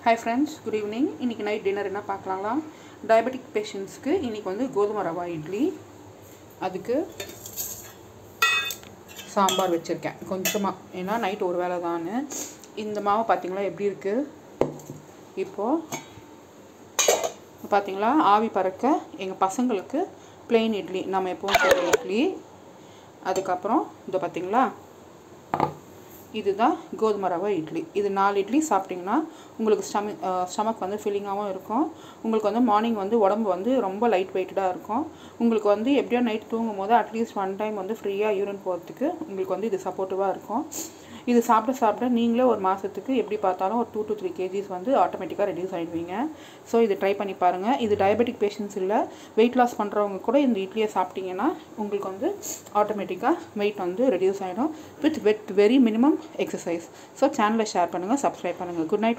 Hi friends, good evening. இன்னைக்கு night dinner என்ன பார்க்கலாங்களா? டயபெட்டிக் பேஷண்ட்ஸ்க்கு இன்னைக்கு வந்து கோதுமை ரவா இட்லி, அதுக்கு சாம்பார் வச்சுருக்கேன் கொஞ்சமாக, ஏன்னா நைட் ஒரு வேளை தான். இந்த மாவு பார்த்தீங்களா எப்படி இருக்குது? இப்போது பார்த்தீங்களா ஆவி பறக்க எங்கள் பசங்களுக்கு பிளெயின் இட்லி, நம்ம எப்போவும் போடுற இட்லி. அதுக்கப்புறம் இதை பார்த்தீங்களா, இதுதான் கோதுமை ரவை இட்லி. இது 4 இட்லி சாப்பிட்டிங்கன்னா உங்களுக்கு ஸ்டமக் வந்து ஃபில்லிங்காகவும் இருக்கும். உங்களுக்கு வந்து மார்னிங் வந்து உடம்பு வந்து ரொம்ப லைட் வெயிட்டடாக இருக்கும். உங்களுக்கு வந்து எப்படியோ நைட் தூங்கும் போது அட்லீஸ்ட் 1 டைம் வந்து ஃப்ரீயாக யூரின் போகிறதுக்கு உங்களுக்கு வந்து இது சப்போர்ட்டிவாக இருக்கும். இது சாப்பிட நீங்களே ஒரு மாதத்துக்கு எப்படி பார்த்தாலும் ஒரு 2 to 3 kgs வந்து ஆட்டோமேட்டிக்காக ரெடியூஸ் ஆகிடுவீங்க. ஸோ இது ட்ரை பண்ணி பாருங்கள். இது டயபெட்டிக் பேஷண்ட்ஸ் இல்லை, வெயிட் லாஸ் பண்ணுறவங்க கூட இந்த இட்லியை சாப்பிட்டிங்கன்னா உங்களுக்கு வந்து ஆட்டோமேட்டிக்காக வெயிட் வந்து ரெடியூஸ் ஆகிடும் with very minimum exercise. So சேனலை ஷேர் பண்ணுங்கள், சப்ஸ்கிரைப் பண்ணுங்கள். Good night.